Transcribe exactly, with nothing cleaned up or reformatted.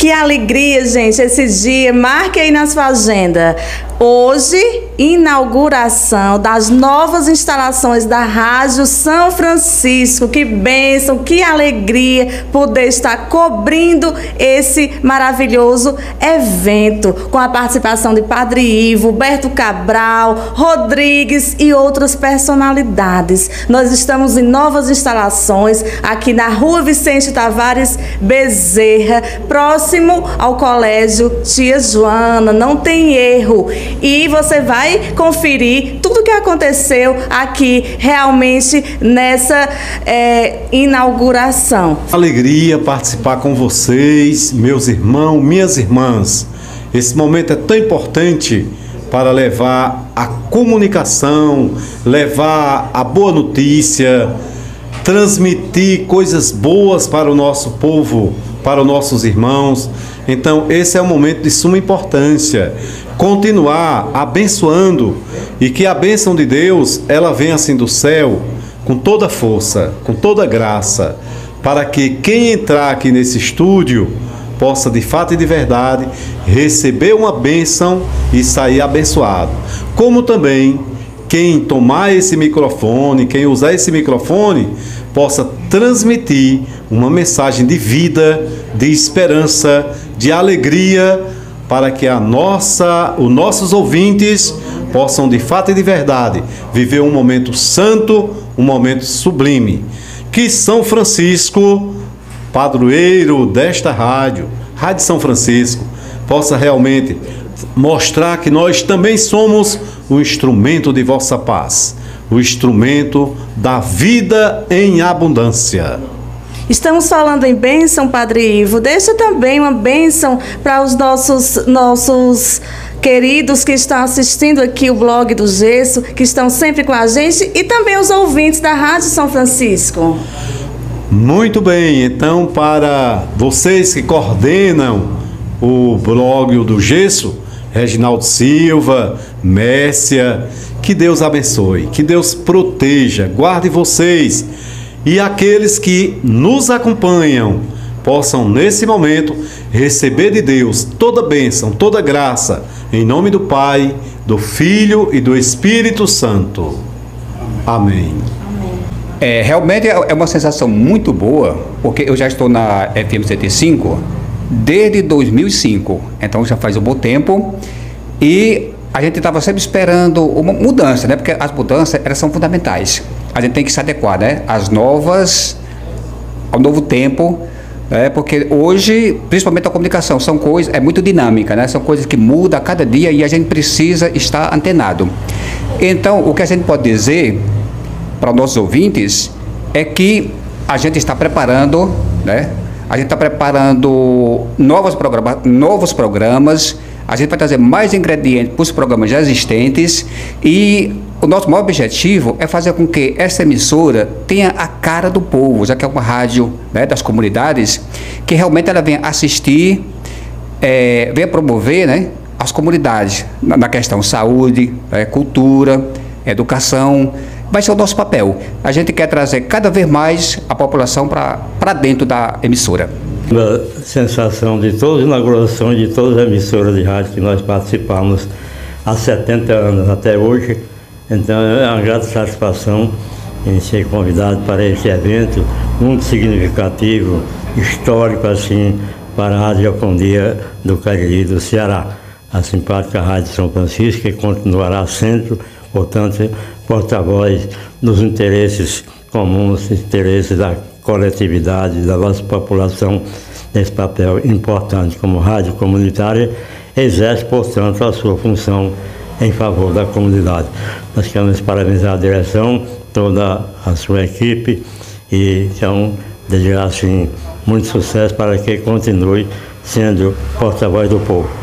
Que alegria, gente, esse dia. Marque aí na sua agenda. Hoje, inauguração das novas instalações da Rádio São Francisco. Que bênção, que alegria poder estar cobrindo esse maravilhoso evento, com a participação de Padre Ivo, Berto Cabral, Rodrigues e outras personalidades. Nós estamos em novas instalações aqui na Rua Vicente Tavares Bezerra, próximo ao Colégio Tia Joana. Não tem erro. E você vai conferir tudo o que aconteceu aqui realmente nessa é, inauguração. Alegria participar com vocês, meus irmãos, minhas irmãs. Esse momento é tão importante para levar a comunicação, levar a boa notícia, transmitir coisas boas para o nosso povo, para os nossos irmãos. Então, esse é um momento de suma importância. Continuar abençoando e que a bênção de Deus, ela venha assim do céu, com toda força, com toda graça, para que quem entrar aqui nesse estúdio possa de fato e de verdade receber uma bênção e sair abençoado. Como também quem tomar esse microfone, quem usar esse microfone, possa transmitir uma mensagem de vida, de esperança, de alegria, para que a nossa, os nossos ouvintes possam de fato e de verdade viver um momento santo, um momento sublime. Que São Francisco, padroeiro desta rádio, Rádio São Francisco, possa realmente mostrar que nós também somos o instrumento de vossa paz, o instrumento da vida em abundância. Estamos falando em bênção, Padre Ivo. Deixa também uma bênção para os nossos, nossos queridos que estão assistindo aqui o blog do Gesso, que estão sempre com a gente, e também os ouvintes da Rádio São Francisco. Muito bem, então para vocês que coordenam o blog do Gesso, Reginaldo Silva, Mércia, que Deus abençoe, que Deus proteja, guarde vocês. E aqueles que nos acompanham possam, nesse momento, receber de Deus toda bênção, toda graça, em nome do Pai, do Filho e do Espírito Santo. Amém. É, realmente é uma sensação muito boa, porque eu já estou na F M cento e cinco desde dois mil e cinco, então já faz um bom tempo, e a gente estava sempre esperando uma mudança, né? Porque as mudanças, elas são fundamentais. A gente tem que se adequar, né? Às novas, ao novo tempo, né? Porque hoje, principalmente a comunicação, são coisas, é muito dinâmica, né? São coisas que mudam a cada dia e a gente precisa estar antenado. Então, o que a gente pode dizer para os nossos ouvintes é que a gente está preparando, né? A gente está preparando novos programas, novos programas. A gente vai trazer mais ingredientes para os programas já existentes, e o nosso maior objetivo é fazer com que essa emissora tenha a cara do povo, já que é uma rádio, né, das comunidades, que realmente ela venha assistir, é, venha promover, né, as comunidades na, na questão saúde, é, cultura, educação. Vai ser o nosso papel. A gente quer trazer cada vez mais a população para dentro da emissora. A sensação de todas as inaugurações de todas as emissoras de rádio que nós participamos há setenta anos até hoje. Então é uma grande satisfação em ser convidado para esse evento muito significativo, histórico assim, para a radiofonia do Cariri do Ceará. A simpática Rádio São Francisco, que continuará sendo, portanto, porta-voz dos interesses comuns, interesses da coletividade, da nossa população, nesse papel importante como rádio comunitária, exerce, portanto, a sua função em favor da comunidade. Nós queremos parabenizar a direção, toda a sua equipe, e então desejar assim muito sucesso para que continue sendo porta-voz do povo.